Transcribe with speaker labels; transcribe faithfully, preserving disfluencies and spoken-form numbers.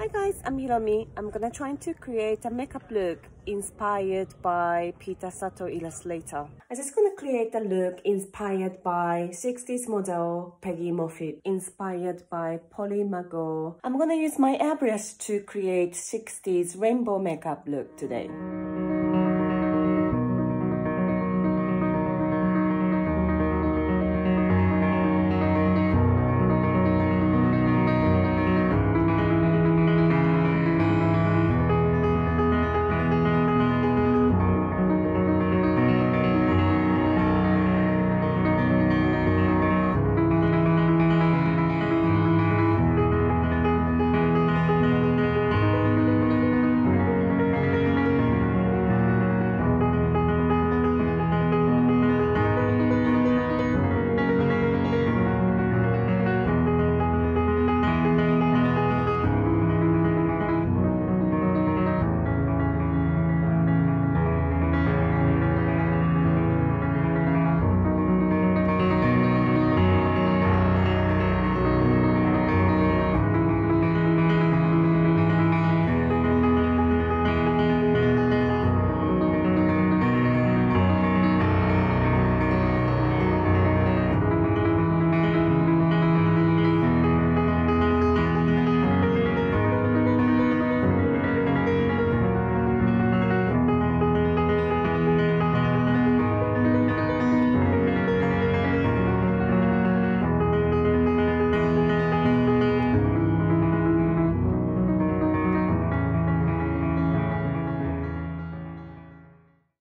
Speaker 1: Hi guys, I'm Hiromi. I'm gonna try to create a makeup look inspired by Peter Sato illustrator. I'm just gonna create a look inspired by sixties model Peggy Moffitt, inspired by Polly Mago. I'm gonna use my airbrush to create sixties rainbow makeup look today.